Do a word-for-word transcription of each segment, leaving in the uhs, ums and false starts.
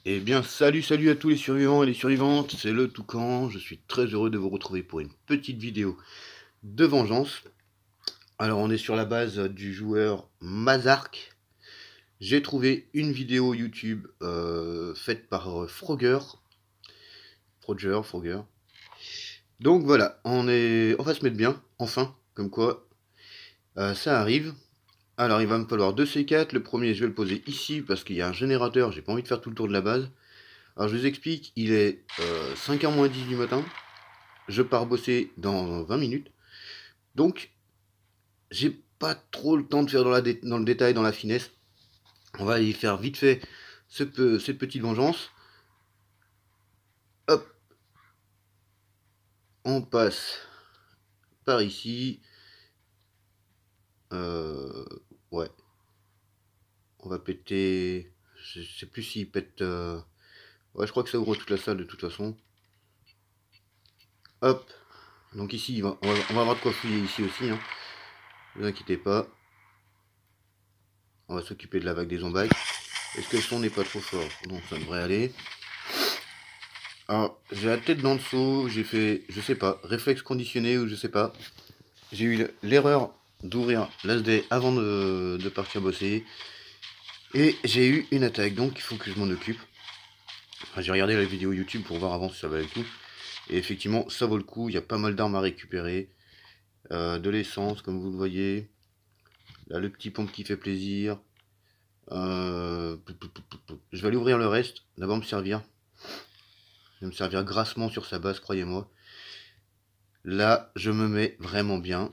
Eh bien, salut, salut à tous les survivants et les survivantes, c'est le Toucan. Je suis très heureux de vous retrouver pour une petite vidéo de vengeance. Alors, on est sur la base du joueur Mazark. J'ai trouvé une vidéo YouTube euh, faite par euh, Frogger. Frogger, Frogger. Donc voilà, on, est... on va se mettre bien, enfin, comme quoi euh, ça arrive. Alors, il va me falloir deux C quatre. Le premier, je vais le poser ici parce qu'il y a un générateur. J'ai pas envie de faire tout le tour de la base. Alors, je vous explique, il est euh, cinq heures moins dix du matin. Je pars bosser dans vingt minutes. Donc, j'ai pas trop le temps de faire dans, la dé dans le détail, dans la finesse. On va y faire vite fait ce pe cette petite vengeance. Hop. On passe par ici. Euh, ouais. On va péter... Je sais plus s'il pète... Euh... Ouais, je crois que ça ouvre toute la salle de toute façon. Hop. Donc ici, on va, on va avoir de quoi fouiller ici aussi. Hein. Ne vous inquiétez pas. On va s'occuper de la vague des zombies. Est-ce que le son n'est pas trop fort? Non, ça devrait aller. Alors, j'ai la tête dans le seau, j'ai fait, je sais pas, réflexe conditionné ou je sais pas. J'ai eu l'erreur d'ouvrir l'A S D avant de, de partir bosser. Et j'ai eu une attaque, donc il faut que je m'en occupe. Enfin, j'ai regardé la vidéo YouTube pour voir avant si ça valait le coup. Et effectivement, ça vaut le coup, il y a pas mal d'armes à récupérer. Euh, de l'essence, comme vous le voyez. Là, le petit pompe qui fait plaisir. Euh, je vais aller ouvrir le reste, d'abord me servir. Je vais me servir grassement sur sa base, croyez-moi. Là, je me mets vraiment bien.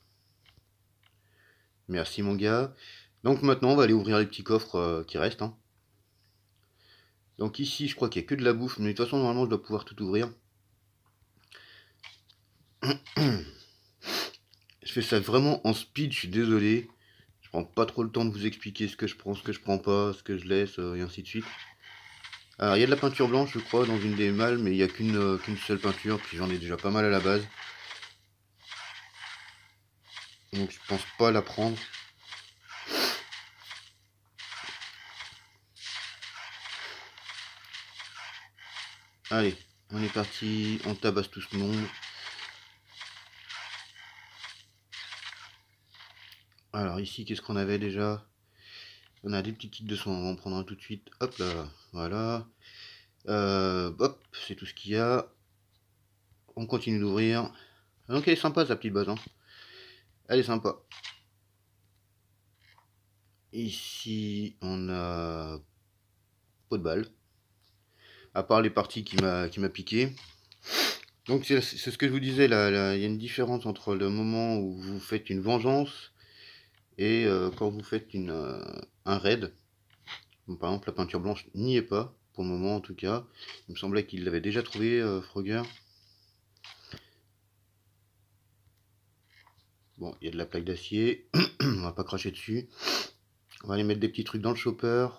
Merci mon gars. Donc maintenant, on va aller ouvrir les petits coffres euh, qui restent. Hein. Donc ici, je crois qu'il n'y a que de la bouffe. Mais de toute façon, normalement, je dois pouvoir tout ouvrir. Je fais ça vraiment en speed, je suis désolé. Je prends pas trop le temps de vous expliquer ce que je prends, ce que je prends pas, ce que je laisse, euh, et ainsi de suite. Alors, il y a de la peinture blanche, je crois, dans une des malles, mais il n'y a qu'une euh, qu'une seule peinture, puis j'en ai déjà pas mal à la base. Donc je pense pas la prendre. Allez, on est parti, on tabasse tout ce monde. Alors ici, qu'est-ce qu'on avait déjà? On a des petits kits de soins, on va en prendre un tout de suite. Hop là, voilà. Euh, hop, c'est tout ce qu'il y a. On continue d'ouvrir. Donc elle est sympa sa petite base. Hein. Elle est sympa. Ici, on a pas de balles. À part les parties qui m'a qui m'a piqué. Donc c'est ce que je vous disais, là, là, il y a une différence entre le moment où vous faites une vengeance et euh, quand vous faites une, euh, un raid. Donc, par exemple, la peinture blanche n'y est pas, pour le moment en tout cas. Il me semblait qu'il l'avait déjà trouvé, euh, Frogger. Bon, il y a de la plaque d'acier, on va pas cracher dessus. On va aller mettre des petits trucs dans le chopper.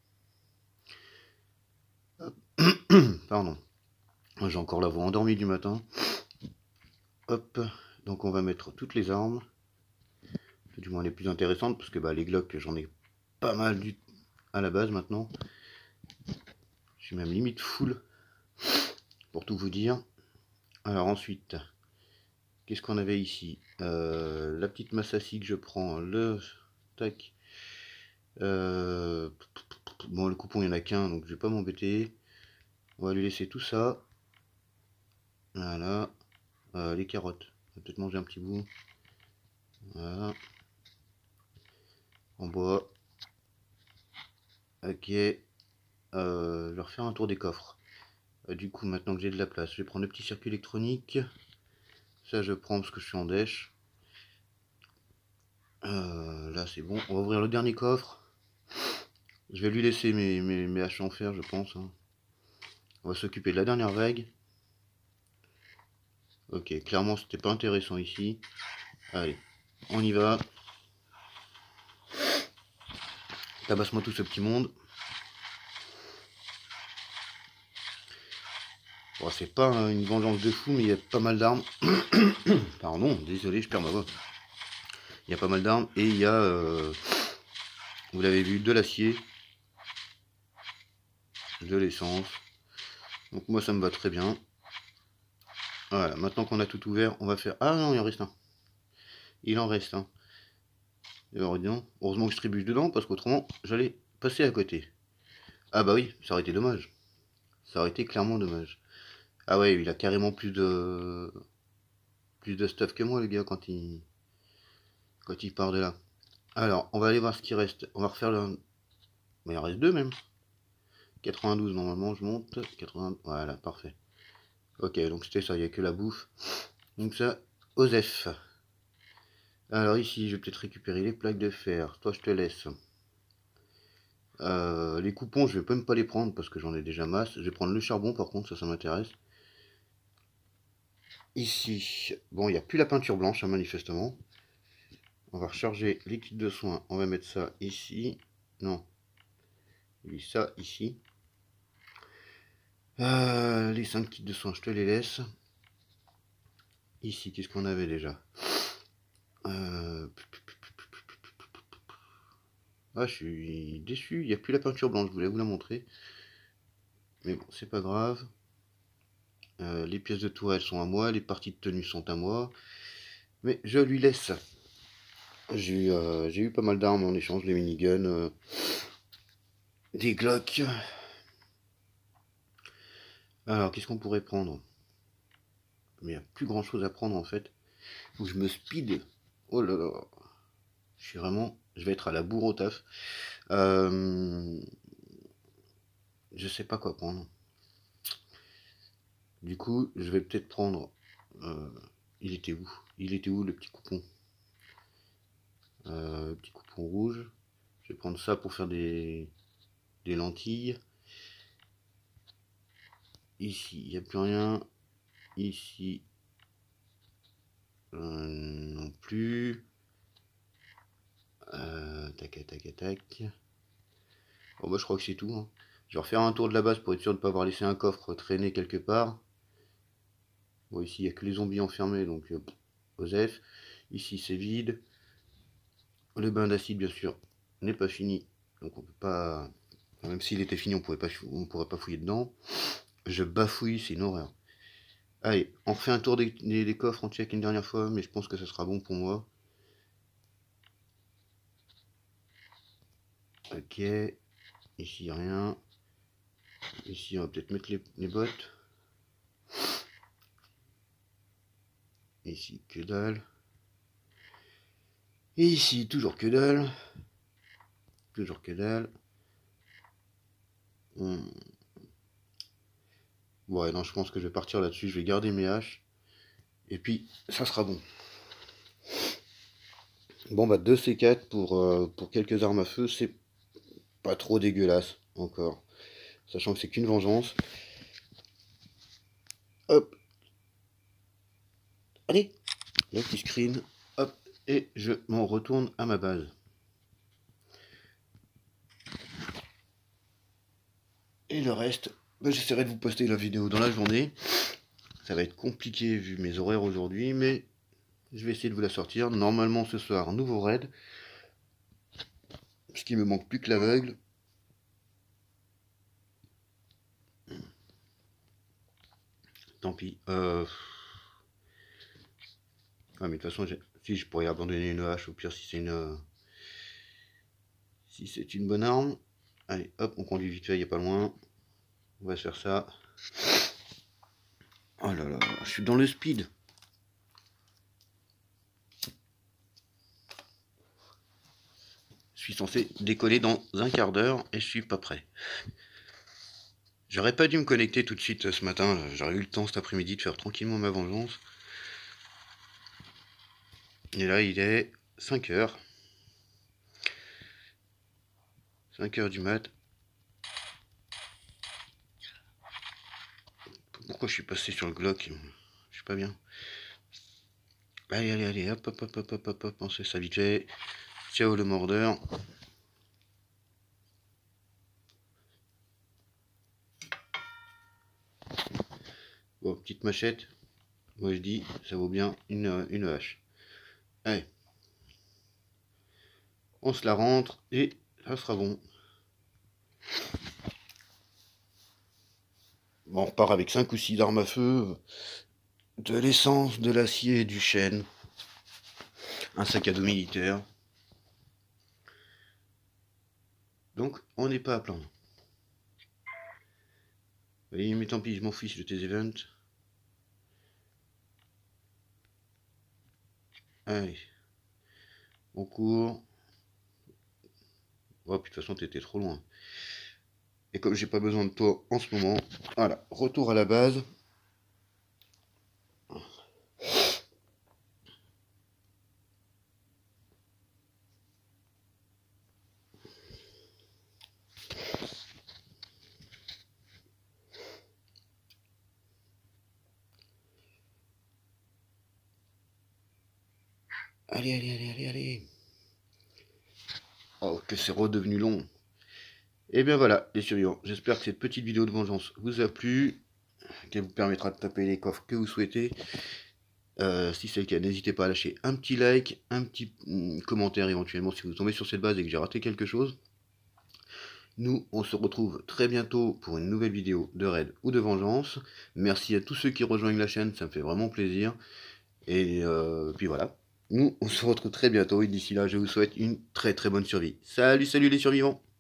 Pardon, j'ai encore la voix endormie du matin. Hop, donc on va mettre toutes les armes. Du moins les plus intéressantes, parce que bah, les Glock, j'en ai pas mal du... à la base maintenant. Je suis même limite full, pour tout vous dire. Alors ensuite, qu'est-ce qu'on avait ici? euh, La petite massassi que je prends, le... Tac. Euh... Bon, le coupon, il n'y en a qu'un, donc je vais pas m'embêter. On va lui laisser tout ça. Voilà. Euh, les carottes. On va peut-être manger un petit bout. Voilà. En bois. Ok. Euh, je vais refaire un tour des coffres. Euh, du coup, maintenant que j'ai de la place, je vais prendre le petit circuit électronique. Ça, je prends parce que je suis en dèche. Euh, là, c'est bon. On va ouvrir le dernier coffre. Je vais lui laisser mes, mes, mes haches en fer, je pense. Hein. On va s'occuper de la dernière vague. Ok, clairement, c'était pas intéressant ici. Allez, on y va. Tabasse-moi tout ce petit monde. Bon, c'est pas une vengeance de fou, mais il y a pas mal d'armes. Pardon, désolé, je perds ma voix. Il y a pas mal d'armes et il y a, euh, vous l'avez vu, de l'acier. de l'essence. Donc moi ça me va très bien. Voilà, maintenant qu'on a tout ouvert, on va faire... Ah non, il en reste un. Il en reste un. Alors, heureusement que je trébuche dedans, parce qu'autrement, j'allais passer à côté. Ah bah oui, ça aurait été dommage. Ça aurait été clairement dommage. Ah ouais, il a carrément plus de... Plus de stuff que moi, le gars, quand il... Quand il part de là. Alors, on va aller voir ce qui reste. On va refaire le... Mais il en reste deux même. quatre-vingt-douze, normalement, je monte. quatre-vingts... Voilà, parfait. Ok, donc c'était ça, il n'y a que la bouffe. Donc ça, Osef. Alors ici, je vais peut-être récupérer les plaques de fer. Toi, je te laisse. Euh, les coupons, je vais même pas les prendre parce que j'en ai déjà masse. Je vais prendre le charbon, par contre, ça, ça m'intéresse. Ici, bon, il n'y a plus la peinture blanche, hein, manifestement. On va recharger les kits de soins. On va mettre ça ici. Non. Et ça, ici. Euh, les cinq kits de soins, je te les laisse. Ici, qu'est-ce qu'on avait déjà euh... Ah, je suis déçu, il n'y a plus la peinture blanche, je voulais vous la montrer. Mais bon, c'est pas grave. Euh, les pièces de tourelle sont à moi, les parties de tenue sont à moi. Mais je lui laisse. J'ai eu, euh, j'ai eu pas mal d'armes en échange, des miniguns, euh, des Glock. Alors, qu'est-ce qu'on pourrait prendre? Mais il n'y a plus grand chose à prendre en fait. Faut que je me speed. Oh là là. Je suis vraiment... Je vais être à la bourre au taf. Euh... Je sais pas quoi prendre. Du coup, je vais peut-être prendre... Euh... Il était où? Il était où le petit coupon? euh, Petit coupon rouge. Je vais prendre ça pour faire des, des lentilles. Ici, il n'y a plus rien. Ici, euh, non plus. Euh, tac, tac, tac. Bon, bah, je crois que c'est tout. Hein. Je vais refaire un tour de la base pour être sûr de ne pas avoir laissé un coffre traîner quelque part. Bon, ici, il n'y a que les zombies enfermés, donc euh, Osef. Ici, c'est vide. Le bain d'acide, bien sûr, n'est pas fini. Donc, on peut pas... Même s'il était fini, on pourrait pas, on pourrait pas fouiller dedans. Je bafouille, c'est une horreur. Allez, on refait un tour des, des, des coffres, on check une dernière fois, mais je pense que ça sera bon pour moi. Ok, ici rien. Ici, on va peut-être mettre les, les bottes. Ici, que dalle. Et ici, toujours que dalle. Toujours que dalle. Hmm. Ouais, non, je pense que je vais partir là-dessus. Je vais garder mes haches. Et puis, ça sera bon. Bon, bah, deux C quatre pour, euh, pour quelques armes à feu, c'est pas trop dégueulasse, encore. Sachant que c'est qu'une vengeance. Hop. Allez, le petit screen. Hop. Et je m'en retourne à ma base. Et le reste, bah, j'essaierai de vous poster la vidéo dans la journée. Ça va être compliqué vu mes horaires aujourd'hui, mais je vais essayer de vous la sortir. Normalement ce soir, nouveau raid. Ce qui me manque plus que l'aveugle. Tant pis. Euh... Ah, mais de toute façon, si je pourrais abandonner une hache, au pire si c'est une... Si c'est une bonne arme. Allez, hop, on conduit vite fait, il n'y a pas loin. On va se faire ça. Oh là là, je suis dans le speed. Je suis censé décoller dans un quart d'heure et je suis pas prêt. J'aurais pas dû me connecter tout de suite ce matin. J'aurais eu le temps cet après-midi de faire tranquillement ma vengeance. Et là, il est cinq heures. cinq heures du mat. Pourquoi je suis passé sur le Glock? Je suis pas bien. Allez, allez, allez, hop, hop, hop, hop, hop, hop, hop, on sait ça vite fait. Ciao le mordeur. Bon, petite machette. Moi je dis, ça vaut bien une, une hache. Allez. On se la rentre et ça sera bon. On repart avec cinq ou six armes à feu, de l'essence, de l'acier, du chêne, un sac à dos militaire. Donc on n'est pas à plaindre. Vous voyez, mais tant pis, je m'en fiche de tes events. Allez, on court. Oh, puis de toute façon, t'étais trop loin. Et comme j'ai pas besoin de toi en ce moment, voilà, retour à la base. Allez, allez, allez, allez, allez. Oh, que c'est redevenu long. Et bien voilà, les survivants. J'espère que cette petite vidéo de vengeance vous a plu, qu'elle vous permettra de taper les coffres que vous souhaitez. Euh, si c'est le cas, n'hésitez pas à lâcher un petit like, un petit mm, commentaire éventuellement si vous tombez sur cette base et que j'ai raté quelque chose. Nous, on se retrouve très bientôt pour une nouvelle vidéo de raid ou de vengeance. Merci à tous ceux qui rejoignent la chaîne, ça me fait vraiment plaisir. Et euh, puis voilà, nous, on se retrouve très bientôt et d'ici là, je vous souhaite une très très bonne survie. Salut, salut les survivants!